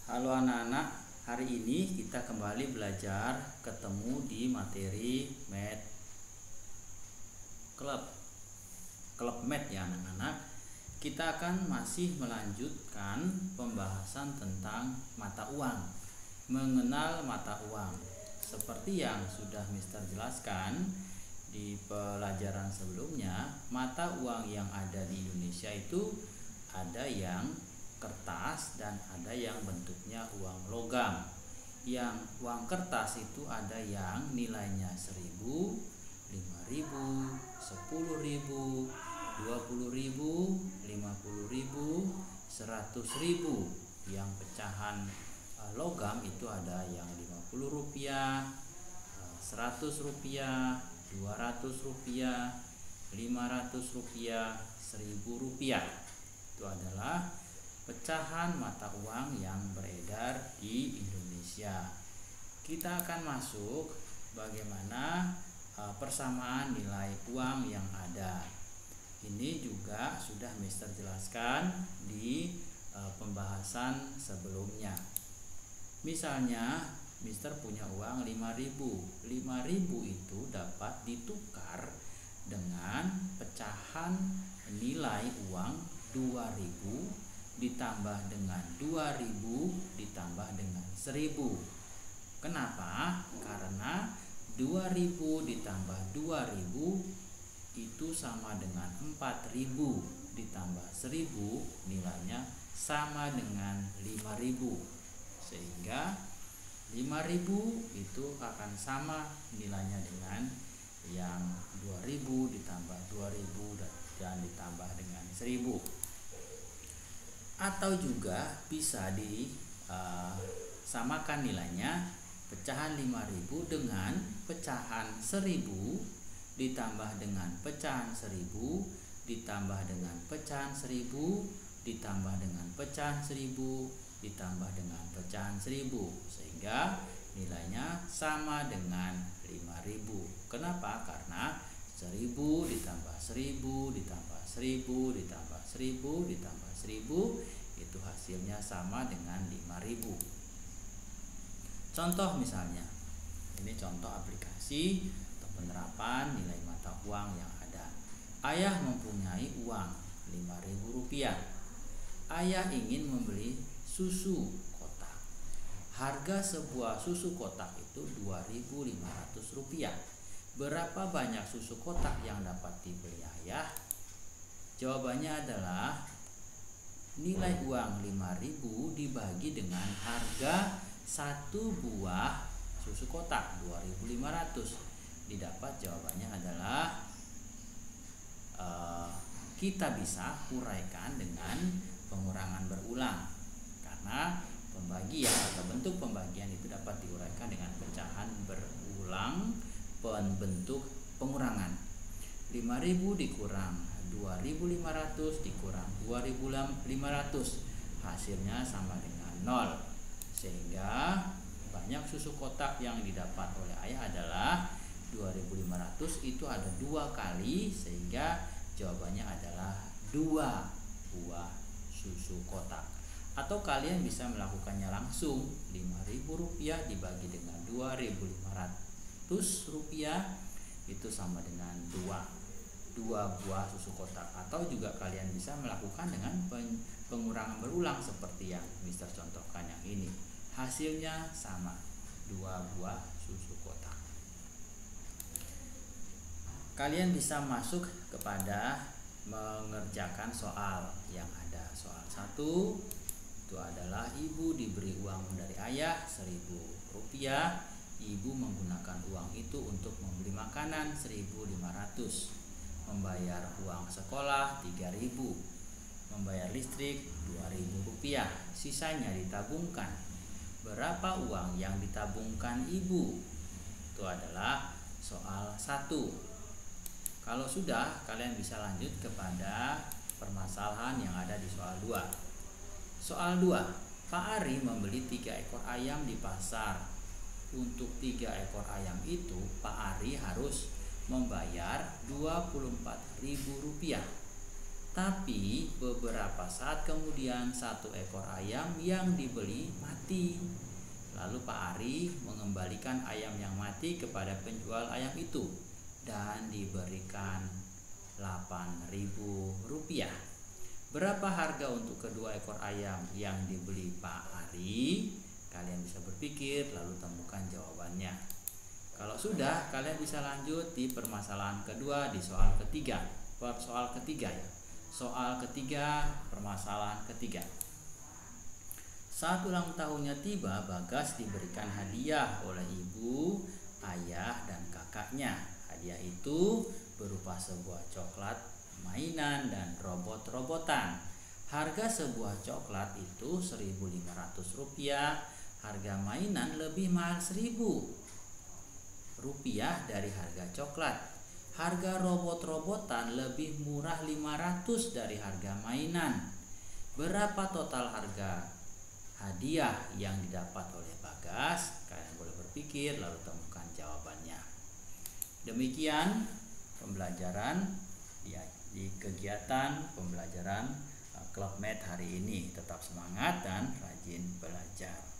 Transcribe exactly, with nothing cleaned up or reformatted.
Halo anak-anak, hari ini kita kembali belajar ketemu di materi Math Club Club Math ya anak-anak. Kita akan masih melanjutkan pembahasan tentang mata uang, mengenal mata uang. Seperti yang sudah Mister jelaskan di pelajaran sebelumnya, mata uang yang ada di Indonesia itu ada yang kertas dan ada yang bentuknya uang logam. Yang uang kertas itu ada yang nilainya seribu, lima ribu, sepuluh ribu, dua puluh ribu, lima puluh ribu, seratus ribu. Yang pecahan logam itu ada yang lima puluh rupiah, seratus rupiah, dua ratus rupiah, lima ratus rupiah, seribu rupiah. Itu adalah pecahan mata uang yang beredar di Indonesia. Kita akan masuk bagaimana uh, persamaan nilai uang yang ada. Ini juga sudah Mister jelaskan di uh, pembahasan sebelumnya. Misalnya Mister punya uang lima ribu. lima ribu itu dapat ditukar dengan pecahan nilai uang dua ribu ditambah dengan dua ribu ditambah dengan seribu. Kenapa? Karena dua ribu ditambah dua ribu itu sama dengan empat ribu ditambah seribu, nilainya sama dengan lima ribu. Sehingga lima ribu itu akan sama nilainya dengan yang dua ribu ditambah dua ribu dan ditambah dengan seribu. Atau juga bisa disamakan uh, nilainya pecahan lima ribu dengan pecahan seribu ditambah dengan pecahan seribu ditambah dengan pecahan seribu ditambah dengan pecahan seribu ditambah dengan pecahan seribu, sehingga nilainya sama dengan lima ribu. Kenapa? Karena seribu ditambah seribu ditambah seribu ditambah seribu ditambah seribu itu hasilnya sama dengan lima ribu. Contoh misalnya, ini contoh aplikasi atau penerapan nilai mata uang yang ada. Ayah mempunyai uang lima ribu rupiah. Ayah ingin membeli susu kotak. Harga sebuah susu kotak itu dua ribu lima ratus rupiah. Berapa banyak susu kotak yang dapat dibeli ayah? Jawabannya adalah nilai uang lima ribu dibagi dengan harga satu buah susu kotak dua ribu lima ratus. Didapat jawabannya adalah uh, kita bisa uraikan dengan pengurangan berulang. Karena pembagian atau bentuk pembagian itu dapat diuraikan dengan pecahan berulang bentuk pengurangan. lima ribu dikurang dua ribu lima ratus dikurang dua ribu lima ratus, hasilnya sama dengan nol. Sehingga banyak susu kotak yang didapat oleh ayah adalah dua ribu lima ratus, itu ada dua kali, sehingga jawabannya adalah dua buah susu kotak. Atau kalian bisa melakukannya langsung, lima ribu rupiah dibagi dengan dua ribu lima ratus rupiah itu sama dengan dua dua buah susu kotak. Atau juga kalian bisa melakukan dengan pengurangan berulang seperti yang Mister contohkan yang ini. Hasilnya sama, dua buah susu kotak. Kalian bisa masuk kepada mengerjakan soal yang ada. Soal satu itu adalah ibu diberi uang dari ayah seribu rupiah. Ibu menggunakan uang itu untuk membeli makanan seribu lima ratus, membayar uang sekolah tiga ribu, membayar listrik dua ribu rupiah, sisanya ditabungkan. Berapa uang yang ditabungkan ibu? Itu adalah soal satu. Kalau sudah, kalian bisa lanjut kepada permasalahan yang ada di soal dua. Soal dua, Pak Ari membeli tiga ekor ayam di pasar. Untuk tiga ekor ayam itu Pak Ari harus membayar dua puluh empat ribu rupiah. Tapi beberapa saat kemudian satu ekor ayam yang dibeli mati. Lalu Pak Ari mengembalikan ayam yang mati kepada penjual ayam itu dan diberikan delapan ribu rupiah. Berapa harga untuk kedua ekor ayam yang dibeli Pak Ari? Kalian bisa berpikir lalu temukan jawabannya. Kalau sudah, kalian bisa lanjut di permasalahan kedua di soal ketiga. Soal ketiga ya. Soal ketiga, permasalahan ketiga. Saat ulang tahunnya tiba, Bagas diberikan hadiah oleh ibu, ayah, dan kakaknya. Hadiah itu berupa sebuah coklat, mainan, dan robot-robotan. Harga sebuah coklat itu seribu lima ratus rupiah, harga mainan lebih mahal seribu rupiah dari harga coklat. Harga robot-robotan lebih murah lima ratus dari harga mainan. Berapa total harga hadiah yang didapat oleh Bagas? Kalian boleh berpikir lalu temukan jawabannya. Demikian pembelajaran di, di kegiatan pembelajaran uh, Club Med hari ini. Tetap semangat dan rajin belajar.